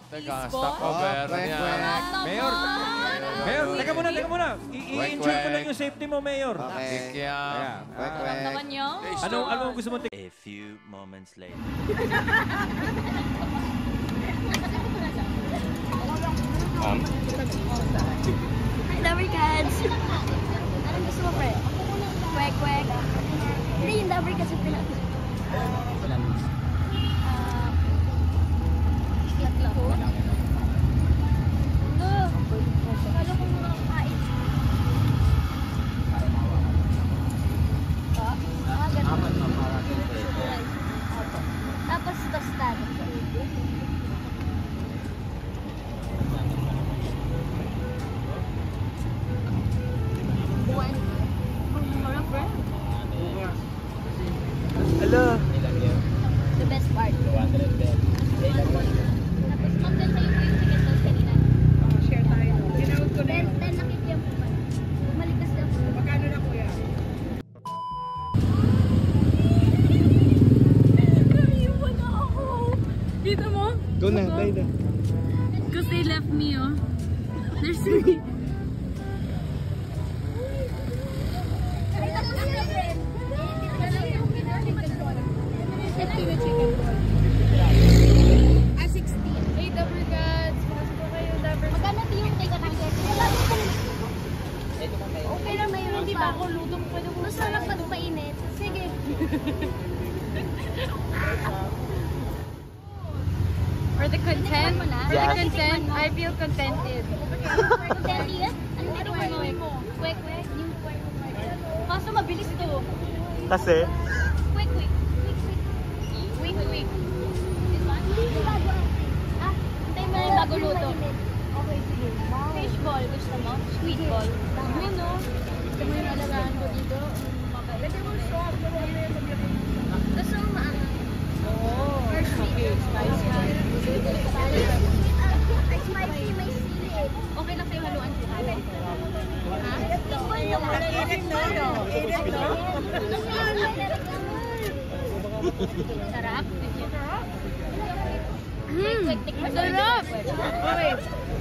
Teka, stop over. Mayor, teka muna. I-ensure ko lang yung safety mo, Mayor. Okay. Naman niyo? Ano gusto mo? A few moments later. Hi, Dabber Cats! Anong gusto mo, pre? Kwek. Hindi yung Dabber Cats yung pinag-gusto. Kala ko mga kain. Tapos tostado. Hello. The best part. Tapos mag-dan sa'yo po yung ticket daw kanina. Share tayo. Ginawag ko na yun. 10 nakit yan po. Malikas daw. Magkano na kuya? Naiwan na ako. Kita mo? Go na, bye na. Because they left me, oh. There's me. Ah, 16. Hey, Dabber Cats. Pasok po kayo, Dabber. Magkano di yung ticket ng get? Okay lang, mayroon Hindi pa. ba ako luto? Pwede ko Gusto lang pagpainit. Sige. For the content, Yes. for the content, I feel contented. Contented? Ano mo? Quick. Yung quick. Kaso mabilis to. Kasi? Quick. This one? Hindi bago. Ah, hintayin mo na yung bago luto. Okay, sige. Fishball. Gusto mo? Squid ball. Ano, no? Gusto mo yung alagaan ko dito? Lagyan mo sauce. Gusto mo maangang? Oo. Or sweet? Spicy. Spicy, may sili. Okay lang sa'yo haluan ko. Ha? Init no? Sarap? Sarap! Quick. Okay.